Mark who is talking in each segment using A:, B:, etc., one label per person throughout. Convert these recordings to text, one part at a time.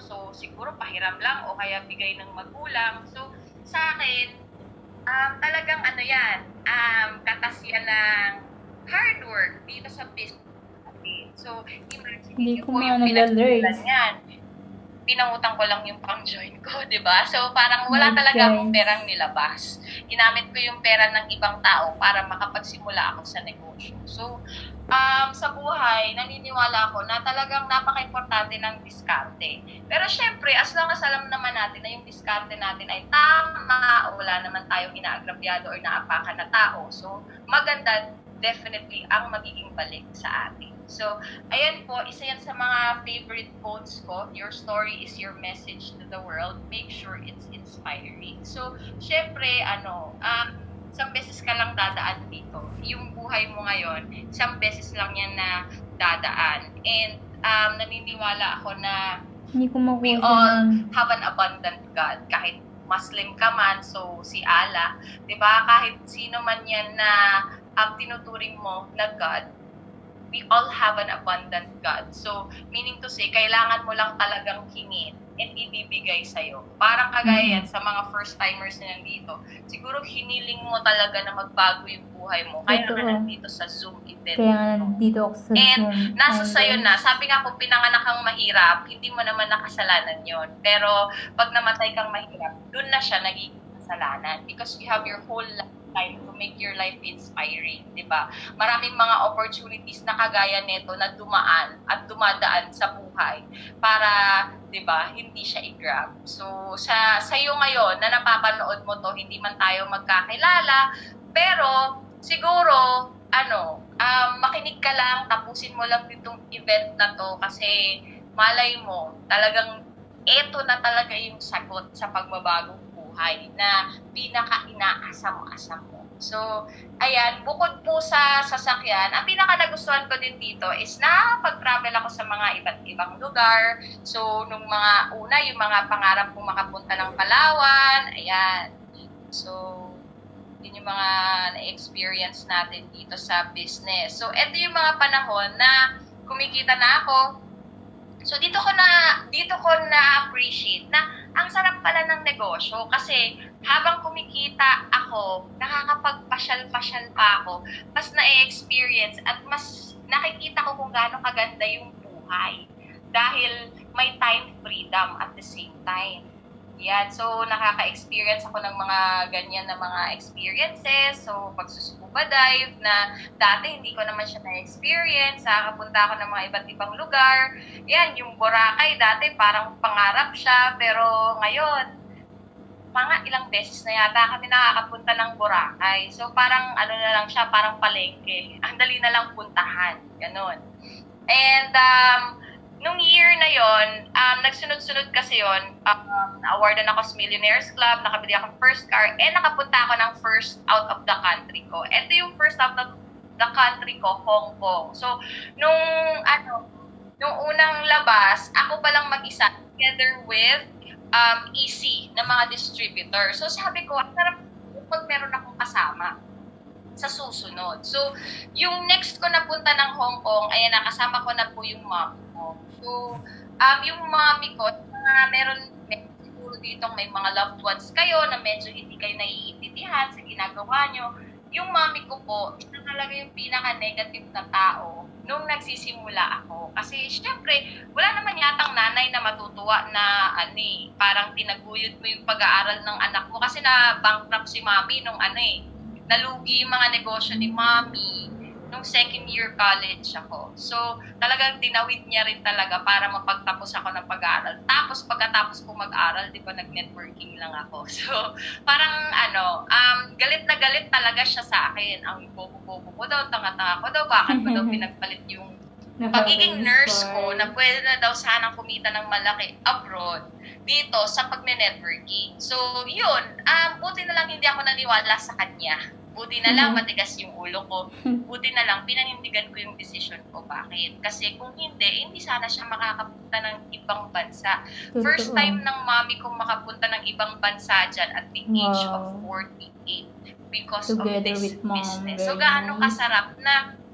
A: So, siguro pahiram lang o kaya bigay ng magulang. So, sa akin, talagang ano yan, katas yan ng hard work dito sa business natin. So, imagine
B: Hindi
A: niyo
B: ko
A: po yung
B: nagla-learn.
A: pinagsimulan yan. Pinangutang ko lang yung pang-join ko, di ba? So, parang wala talaga akong perang nilabas. Ginamit ko yung pera ng ibang tao para makapagsimula ako sa negosyo. So, sa buhay, naniniwala ako na talagang napaka-importante ng diskarte. Pero syempre, as long as alam naman natin na yung diskarte natin ay tama, o wala naman tayong inaagrabyado or naapakan na tao. So, maganda definitely ang magiging balik sa atin. So, ayan po, isa yan sa mga favorite quotes ko. Your story is your message to the world. Make sure it's inspiring. So, syempre, isang beses ka lang dadaan dito. Yung buhay mo ngayon, isang beses lang yan na dadaan. And naniniwala ako na we all have an abundant God. Kahit Muslim ka man, so si Allah, di ba? Kahit sino man yan na tinuturing mo na God, we all have an abundant God. So, meaning to say, kailangan mo lang talagang hingin and ibibigay sa'yo. Parang kagaya yan sa mga first-timers na nandito. Siguro hiniling mo talaga na magbago yung buhay mo. Kaya ka nandito sa Zoom event.
B: Kaya nandito ako sa Zoom.
A: And nasa sa'yo na. Sabi nga kung pinanganak kang mahirap, hindi mo naman nakasalanan yon. Pero pag namatay kang mahirap, dun na siya nagiging kasalanan. Because you have your whole life to make your life inspiring, di ba? Maraming mga opportunities na kagaya nito na dumaan at dumadaan sa buhay para, di ba, hindi siya i-grab. So, sa iyo ngayon na napapanood mo to, hindi man tayo magkakilala, pero siguro, makinig ka lang, tapusin mo lang itong event na to kasi malay mo, talagang eto na talaga yung sagot sa pagbabagong buhay na pinaka-inaasam-asam mo. So, ayan, bukod po sa sasakyan, ang pinaka-nagustuhan ko din dito is na pag-travel ako sa mga iba't ibang lugar. So, nung mga una, yung mga pangarap kong makapunta ng Palawan, ayan. So, yun yung mga na-experience natin dito sa business. So, ito yung mga panahon na kumikita na ako. So, dito ko na-appreciate na ang sarap pala ng negosyo kasi habang kumikita ako, nakakapagpasyal-pasyal pa ako, mas na-experience at mas nakikita ko kung gaano kaganda yung buhay dahil may time freedom at the same time. Yan. So, nakaka-experience ako ng mga ganyan na mga experiences. So, pagsuscuba dive na dati hindi ko naman siya na-experience. Nakapunta ako ng mga iba't ibang lugar. Yan, yung Boracay dati parang pangarap siya. Pero ngayon, mga ilang beses na yata kami nakakapunta ng Boracay. So, parang ano na lang siya, parang palengke. Ang dali na lang puntahan. Ganon. And, nung year na yon, nagsunod-sunod kasi yon, na-awardan ako sa Millionaires Club, nakabili ako ng first car, and nakapunta ako ng first out of the country ko. Ito yung first out of the country ko, Hong Kong. So, nung unang labas, ako palang mag-isa together with EC na mga distributor. So, sabi ko, ang sarap pag meron akong kasama sa susunod. So, yung next ko na punta ng Hong Kong, ayan, nakasama ko na po yung mom ko. So, yung mommy ko, meron siguro dito may mga loved ones kayo na medyo hindi kayo naiintindihan sa ginagawa nyo. Yung mommy ko po, ito talaga yung pinaka-negative na tao nung nagsisimula ako. Kasi, syempre, wala naman yatang nanay na matutuwa na, parang tinaguyod mo yung pag-aaral ng anak mo. Kasi na-bankrupt si mommy nung nalugi yung mga negosyo ni mommy nung second year college ako. So, talagang tinawid niya rin talaga para mapagtapos ako ng pag-aaral. Tapos, pagkatapos ko mag-aral, di ba, nag-networking lang ako. So, parang, galit na galit talaga siya sa akin. Ang bobo-bobo ko daw, tanga-tanga ko daw, bakit ko daw pinagpalit yung pagiging nurse ko na pwede na daw sanang kumita ng malaki abroad dito sa pagne-networking. So, yun, buti na lang hindi ako naniwala sa kanya. Buti na lang matigas yung ulo ko. Buti na lang pinanindigan ko yung decision ko. Bakit? Kasi kung hindi sana siya makakapunta ng ibang bansa. First time ng mami kong makapunta ng ibang bansa dyan at the age of 48 because together of this business. So gaano kasarap na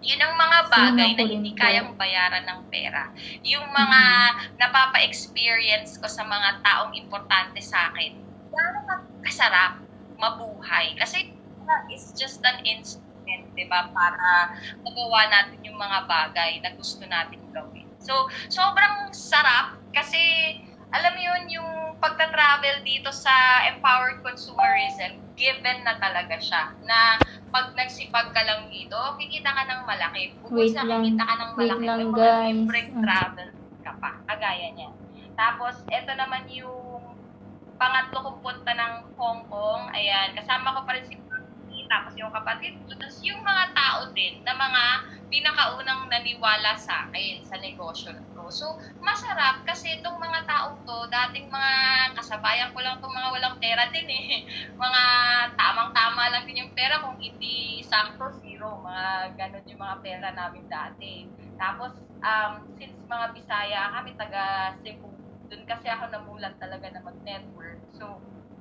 A: Yun ang mga bagay na hindi kayang bayaran ng pera. Yung mga napapa-experience ko sa mga taong importante sa akin, gano'ng kasarap mabuhay. Kasi it's just an instrument, di ba, para magawa natin yung mga bagay na gusto natin gawin. So, sobrang sarap kasi, alam mo yun, yung pagta-travel dito sa empowered consumerism, given na talaga siya. Na pag nagsipag ka lang dito, kikita ka ng malaki. Bukod sa kikita ka ng malaki, may mga libreng travel ka pa. Kagaya niya. Tapos, eto naman yung pangatlo kong punta ng Hong Kong. Ayan, kasama ko pa rin si Pati, tapos yung kapatid ko. Tapos yung mga tao din na mga pinakaunang naniwala sa akin sa negosyo ko. So, masarap kasi itong mga tao to, dating mga kasabayan ko lang itong mga walang pera din eh. Mga tamang-tama lang din yung pera, kung hindi sakto, zero. Mga ganun yung mga pera namin dati. Tapos, since mga Bisaya kami, taga Cebu, dun kasi ako namulat talaga na mag-network. So,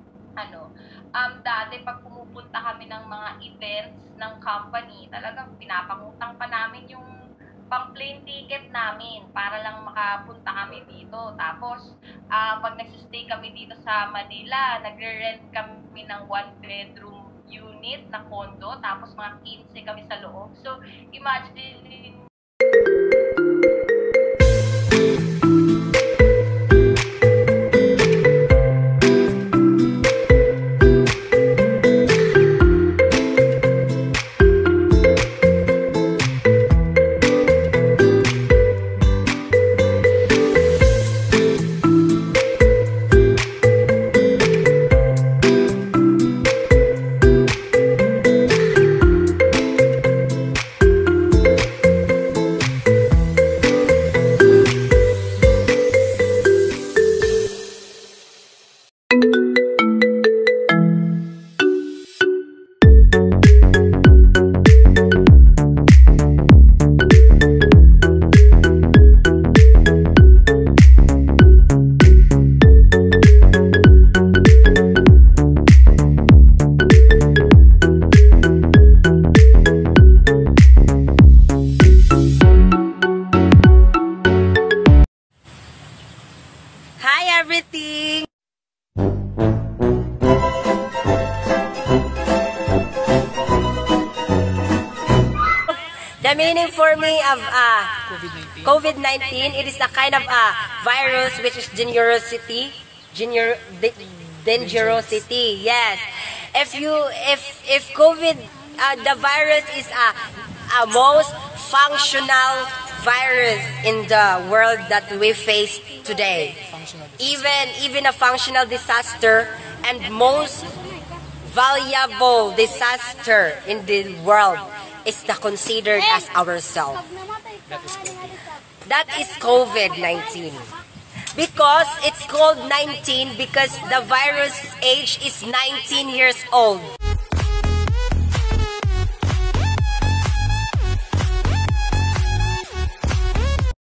A: dati pag pumupunta kami ng mga events ng company, talagang pinapangutang pa namin yung pang plane ticket namin para lang makapunta kami dito. Tapos, pag nagsistay kami dito sa Manila, nagre-rent kami ng 1-bedroom unit na condo, tapos mga 15 kami sa loob. So, imagine
B: everything. The meaning for me of COVID-19, it is a kind of virus which is dangerosity. Yes. If COVID, the virus is a most functional virus in the world that we face today. Even a functional disaster and most valuable disaster in the world is considered as ourselves. That is COVID-19. Because it's called 19 because the virus age is 19 years old.